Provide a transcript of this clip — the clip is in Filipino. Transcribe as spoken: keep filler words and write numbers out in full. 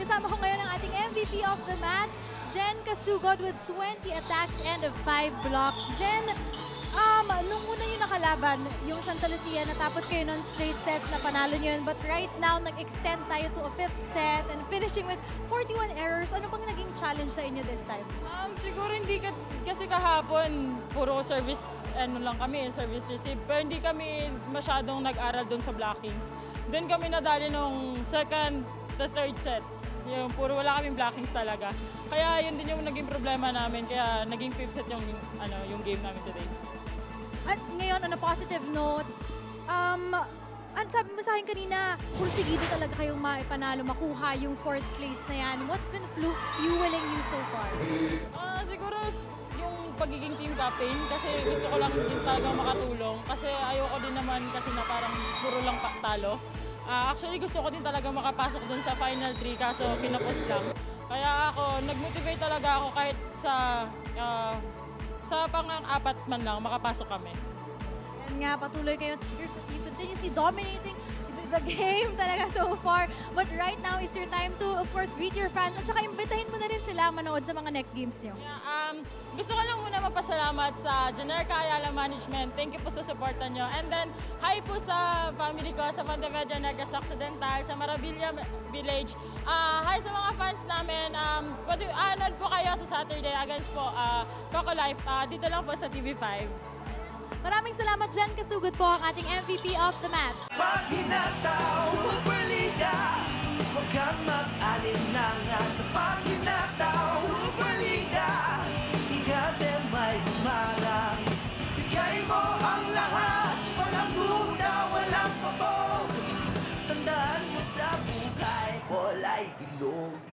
Kasama ko ngayon ang ating M V P of the match, Jen Casugod with twenty attacks and five blocks. Jen, um, nung una yung nakalaban, yung Santa Lucia, natapos kayo nun straight sets na panalo nyo yun. But right now, nag-extend tayo to a fifth set and finishing with forty-one errors. Ano bang naging challenge sa inyo this time? Um, siguro hindi ka, kasi kahapon, puro service, ano lang kami, service receive. Pero hindi kami masyadong nag-aral doon sa blockings. Doon kami nadali nung second to third set. Yung puro wala kaming blockings talaga. Kaya yun din yung naging problema namin. Kaya naging fifth set yung, ano, yung game namin today. At ngayon, on a positive note, um, ang sabi mo sa akin kanina, pursigido talaga kayong maipanalo, makuha yung fourth place na yan. What's been fueling you so far? Uh, siguro yung pagiging team captain kasi gusto ko lang din talagang makatulong. Kasi ayoko din naman kasi na parang puro lang talo. Uh, actually, gusto ko din talaga makapasok dun sa final three kaso kinapos lang. Kaya ako, nag-motivate talaga ako kahit sa uh, sa pang-apat man lang makapasok kami. Yan nga, patuloy kayo. You're, you continuously dominating the game talaga so far. But right now is your time to, of course, greet your fans at saka imbitahin mo na rin sila manood sa mga next games niyo. Yeah, um, gusto ko lang muna magpasalamat sa Generca Ayala Management. Thank you po sa supportan nyo. And then, hi po sa family ko, sa Pontevedra Negros Occidental, sa Maravilla Village. Uh, hi sa mga fans namin. Um, Anood po kayo sa Saturday against po uh, Coco Life. Uh, dito lang po sa T V five. Maraming salamat, Jen Casugod po, ang ating M V P of the match. Pag hinataw, Superliga, huwag kang mag-alinlangan. Kapag hinataw, Superliga, ikate may humarang. Bigay mo ang lahat, walang duda, walang pabog. Tandaan mo sa buhay, wala'y ilog.